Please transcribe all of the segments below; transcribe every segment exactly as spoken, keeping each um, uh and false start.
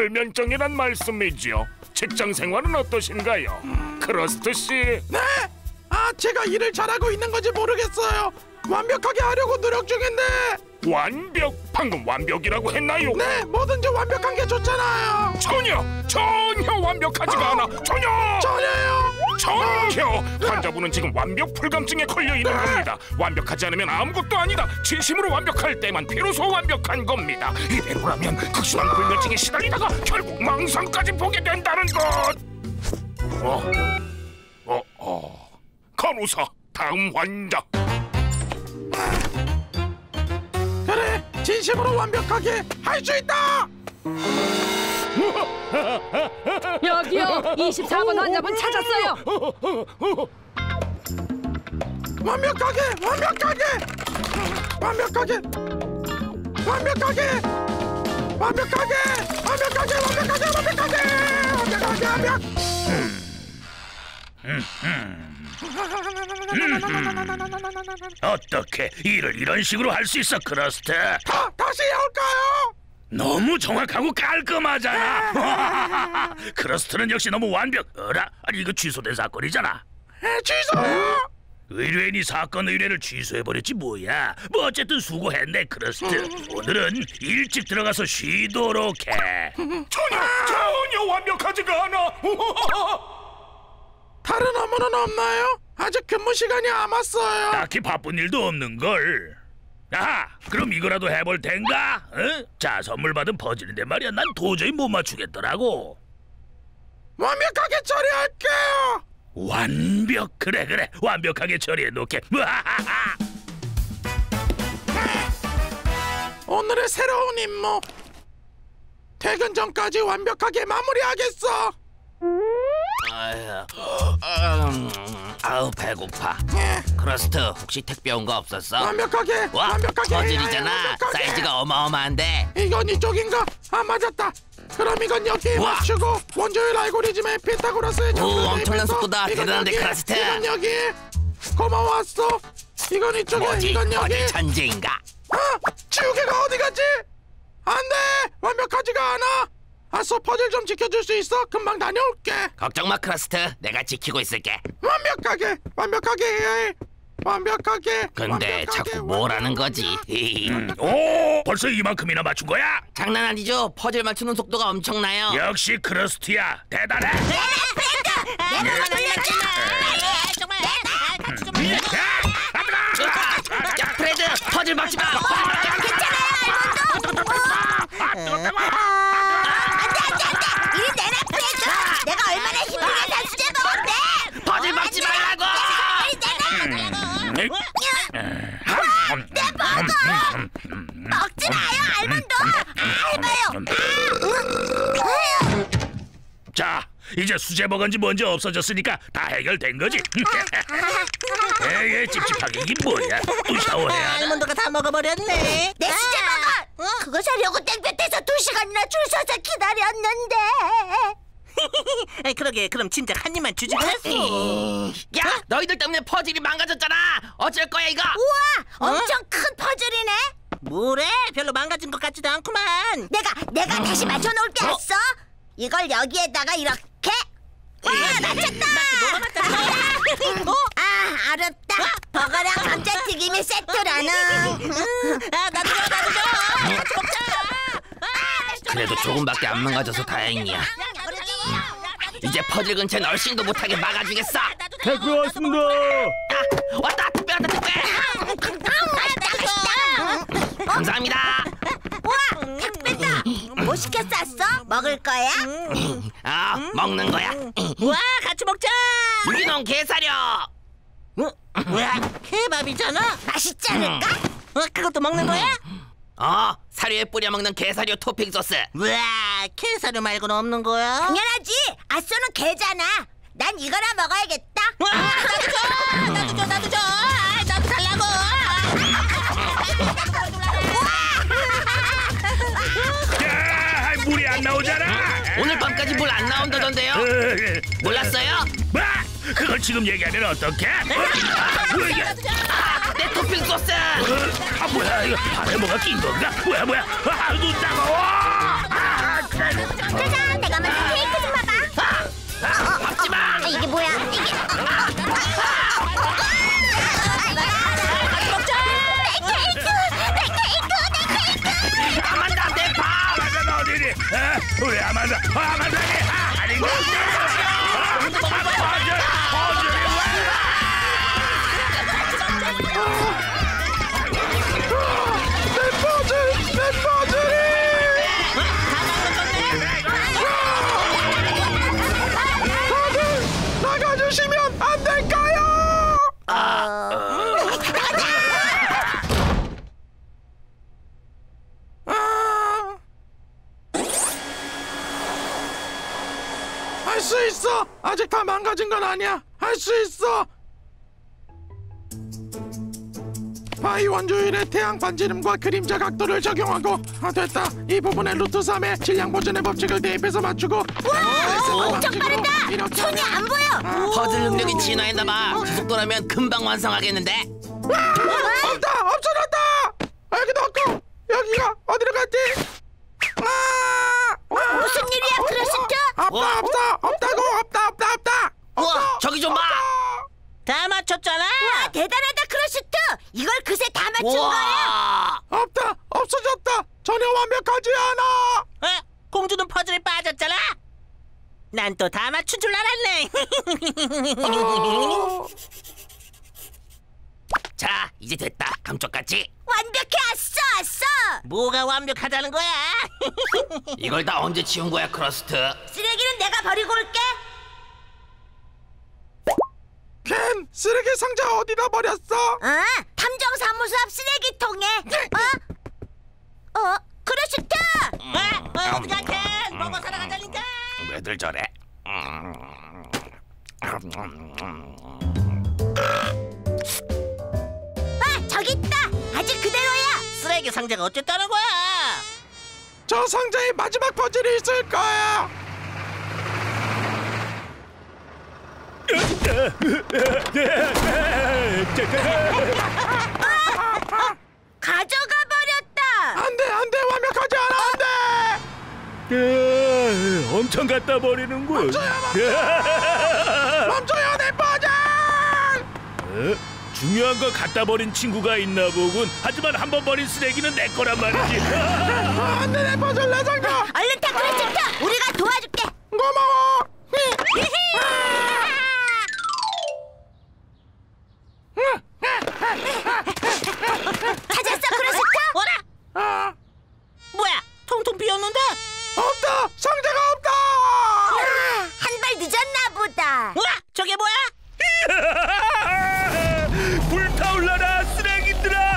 불면증이란 말씀이지요. 직장 생활은 어떠신가요, 음... 크러스트 씨? 네? 아, 제가 일을 잘하고 있는 건지 모르겠어요. 완벽하게 하려고 노력 중인데. 완벽? 방금 완벽이라고 했나요? 네, 뭐든지 완벽한 게 좋잖아요. 전혀, 전혀 완벽하지가 아, 않아. 전혀! 전혀요? 전혀! 환자분은 지금 완벽 불감증에 걸려 있는 겁니다. 완벽하지 않으면 아무것도 아니다. 진심으로 완벽할 때만 비로소 완벽한 겁니다. 이대로라면 극심한 불면증에 시달리다가 결국 망상까지 보게 된다는 것. 어, 어, 어. 간호사, 다음 환자. 그래, 진심으로 완벽하게 할 수 있다! 여기요, 이십사 번 환자분 찾았어요. 완벽하게, 완벽하게, 완벽하게, 완벽하게, 완벽하게, 완벽하게, 완벽하게, 완벽하게, 완벽하게, 완벽. 어떻게 일을 이런 식으로 할 수 있어, 크러스트? 다, 다시 해올까요? 너무 정확하고 깔끔하잖아. 크러스트는 역시 너무 완벽. 어라? 아니 이거 취소된 사건이잖아. 에, 취소요? 의뢰인이 사건 의뢰를 취소해버렸지 뭐야. 뭐 어쨌든 수고했네, 크러스트. 오늘은 일찍 들어가서 쉬도록 해. 전혀, 전혀 완벽하지가 않아. 다른 업무는 없나요? 아직 근무 시간이 남았어요. 딱히 바쁜 일도 없는걸. 아, 그럼 이거라도 해볼 텐가? 어? 자, 선물 받은 퍼즐인데 말이야, 난 도저히 못 맞추겠더라고. 완벽하게 처리할게요. 완벽, 그래 그래, 완벽하게 처리해놓게. 오늘의 새로운 임무. 퇴근 전까지 완벽하게 마무리하겠어. 아유, 음, 아우 배고파. 예. 크러스트 혹시 택배 온 거 없었어? 완벽하게, 와, 완벽하게 퍼즐이잖아. 완벽하게. 사이즈가 어마어마한데. 이건 이쪽인가? 아, 맞았다. 그럼 이건 여기에 우와. 맞추고 원조율 알고리즘의 피타고라스의 오, 엄청난 속도다. 이건 대단한데, 여기에, 크러스트. 이건 여기에. 고마웠어. 이건 이쪽에, 뭐지? 이건 여기. 어디 천재인가? 아, 지우개가 어디 갔지? 안 돼! 완벽하지가 않아! 아싸, 퍼즐 좀 지켜줄 수 있어? 금방 다녀올게. 걱정 마, 크러스트. 내가 지키고 있을게. 완벽하게, 완벽하게 해야 해. 완벽하게. 근데 완벽하게, 자꾸 뭐라는 거지? 음, 오, 벌써 이만큼이나 맞춘 거야? 장난 아니죠? 퍼즐 맞추는 속도가 엄청나요. 역시 크러스트야, 대단해. 내가 놀렸잖아. 정말. 야, 프레드, 퍼즐 맞지 마. 내가 얼마나 힘들게 산 수제 먹었대. 퍼즐 맞지 말라고. 내 버거. 먹지 마요, 알몬드. 알바요. 자, 이제 수제 먹은지 뭔지 없어졌으니까 다 해결된 거지. 에이, 찝찝하게 이게 뭐야? 또 샤워해야 하나? 알몬드가 다 먹어버렸네. 내 수제 먹어. 그거 사려고 땡볕에서 두 시간이나 줄 서서 기다렸는데. 그러게, 그럼 진짜 한 입만 주지 그랬어. 야, 너희들 때문에 퍼즐이 망가졌잖아. 어쩔 거야 이거? 우와, 엄청 큰 퍼즐이네. 뭐래? 별로 망가진 것 같지도 않구만. 내가 내가 다시 맞춰놓을게. 했어. 이걸 여기에다가 이렇게. 와, 맞췄다. 뭐가 맞다. 아, 어렵다. 버거랑 감자튀김이 세트라는. 아, 나도 줘, 나도 줘. 같이 먹자. 그래도 조금밖에 안 망가져서 다행이야. 이제 퍼즐 근처엔 얼씬도 못하게 막아주겠어. 택배 왔습니다. 아, 왔다, 택배 왔다, 택배. 감사합니다. 우와, 택배다. 뭐 시켰어? 먹을 거야? 아, 먹는 거야. 와, 같이 먹자. 유기농 게사료. 뭐야, 케밥이잖아. 맛있지 않을까? 어, 그것도 먹는 거야? 어, 사료에 뿌려 먹는 게사료 토핑 소스. 와, 케사료 말고는 없는 거야? 당연하지. 아쏘는 게잖아. 난 이거나 먹어야겠다. 와, 나도 줘. 나도 줘, 나도 줘. 아, 나도 달라고. 야, 물이 안 나오잖아. 오늘 밤까지 물 안 나온다던데요? 몰랐어요? 뭐? 그걸 지금 얘기하면 어떡해? 아, 뭐야 이게? 아, 내 토핑 소스. 아, 뭐야 이거? 안에 뭐가 낀 건가? 뭐야 뭐야? 아, 눈 따가워. 아, 그래. 아만다 내 밥. 아만다 어디니? 어? 우리 아만다. 아만다니. 아닌가? 퍼즐 퍼즐이 왜? 내 퍼즐, 내 퍼즐이! 다들 나가주시면 안 될까요? 아, 할 수 있어. 아직 다 망가진 건 아니야. 할 수 있어. 파이 원주율의 태양 반지름과 그림자 각도를 적용하고 아 됐다. 이 부분에 루트 삼의 질량 보존의 법칙을 대입해서 맞추고 와, 엄청 빠르다. 이렇게 손이 하면- 안 보여. 퍼즐 능력이 진화했나봐. 그 속도라면 금방 완성하겠는데. 없다. 없어졌다. 여기도 없고 여기가 어디로 갔지? 아, 아, 무슨 일이야, 크로스트? 없다 없다 없다고 없다 없다 없다. 우와, 저기 좀 봐. 다 맞췄잖아. 와, 대단하다, 크로스트. 이걸 그새 다 맞춘 거야. 우와. 없다. 없어졌다. 전혀 완벽하지 않아. 어? 공주는 퍼즐에 빠졌잖아. 난 또 다 맞춘 줄 알았네. 어, 자, 이제 됐다. 감쪽같이. 완벽해, 아싸, 아싸. 뭐가 완벽하다는 거야? 이걸 다 언제 치운 거야, 크러스트? 쓰레기는 내가 버리고 올게. 켄, 쓰레기 상자 어디다 버렸어? 어? 탐정사무소 앞 쓰레기통에. 어? 어? 크로스트! 어? 어, 어디가 캔? 먹어 살아가자니까. 왜들 저래? 아, 저기 있다. 아직 그대로야. 쓰레기 상자가 어쨌다는 거야? 저 상자에 마지막 퍼즐이 있을 거야. 가져가 버렸다. 안돼 안돼 완벽하지 않아 안돼. 에, 엄청 갖다 버리는 거야. 멈춰요 내 퍼즐. 어? 중요한 거 갖다 버린 친구가 있나 보군. 하지만 한 번 버린 쓰레기는 내 거란 말이지. 안돼 내 퍼즐 내 상자. 얼른 타, 크로스트. 우리가 도와줄게. 고마워. 찾았어, 크로스트? 뭐라? 아, 뭐야? 통통 비었는데? 없다 상자가 없다. 한 발 늦었나 보다. 우와, 저게 뭐야? 불타올라라 쓰레기들아.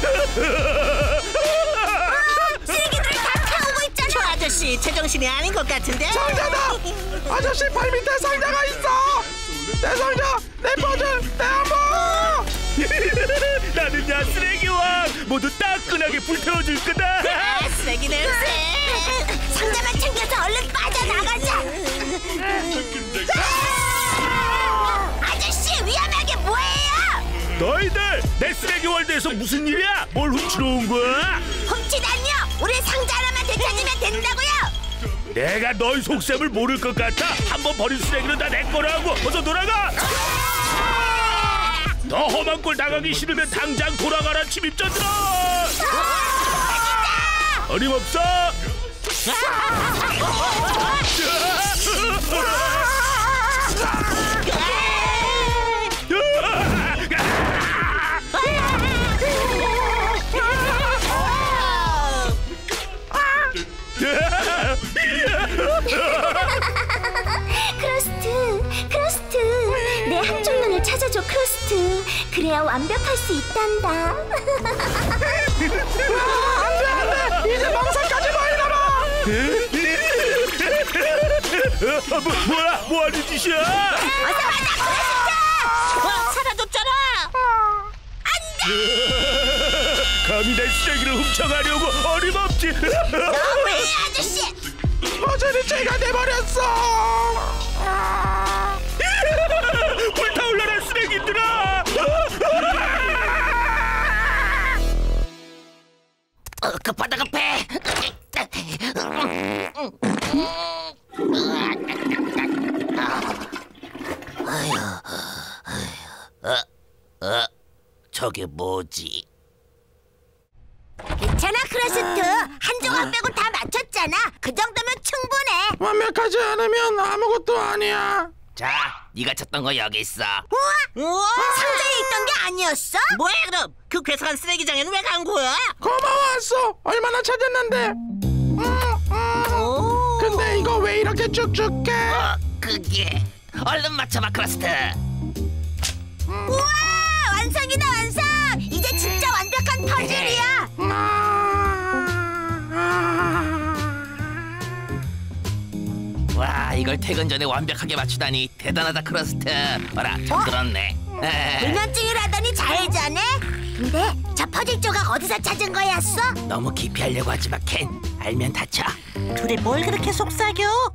쓰레기들 다 태우고 있잖아. 저 아저씨 제정신이 아닌 것 같은데? 상자다. 아저씨 발 밑에 상자가 있어. 내 상자 내 퍼즐 내 안보. 나는야 쓰레기왕 모두 따끈하게 불태워줄 거다. 아, 쓰레기 냄새. 상자만 챙겨서 얼른 빠져나가자. 아저씨, 위험하게 뭐해요? 너희들 내 쓰레기 월드에서 무슨 일이야? 뭘 훔치러 온 거야? 훔치다니요. 우리 상자 하나만 되찾으면 된다고요. 내가 너희 속셈을 모를 것 같아. 한번 버린 쓰레기는 다 내 거라고. 어서 돌아가. 더 험한 꼴 당하기 싫으면 당장 돌아가라 침입자들아. 어림없어. 크로스트, 크로스트. 내 한쪽 눈을 찾아줘, 크로스트. 그래야 완벽할 수 있단다. 안돼 안돼 이제 망상까지 보이나 봐. 어, 뭐, 뭐야? 뭐하는 짓이야? 어서 가자, 크로스트. 와, 사라졌잖아. 감히 내 쓰레기를 훔쳐가려고 어림없지. 너무해, 아저씨. 퍼즐이 제가 돼버렸어. 아. 불타올라라 쓰레기들아. 어, 급하다 급해. 아휴, 저게 뭐지? 괜찮아, 크러스트. 한 조각 빼고 다 맞췄잖아. 그 정도면 충분해. 완벽하지 않으면 아무것도 아니야. 자, 네가 찾던 거 여기 있어. 우와, 우와! 상자에 있던 게 아니었어? 뭐야 그럼? 그 괴상한 쓰레기장에는 왜 간 거야? 고마웠어. 얼마나 찾았는데. 음, 음. 오. 근데 이거 왜 이렇게 쭉쭉해? 어, 그게 얼른 맞춰봐, 크러스트. 우와, 완성이다, 완성. 이제 진짜 완벽한 퍼즐이야. 와, 이걸 퇴근 전에 완벽하게 맞추다니 대단하다, 크러스트. 어라, 좀 들었네. 불면증이라더니 잘 자네? 근데 저 퍼즐 조각 어디서 찾은 거였어? 너무 깊이 하려고 하지 마, 켄. 알면 다쳐. 둘이 뭘 그렇게 속삭여?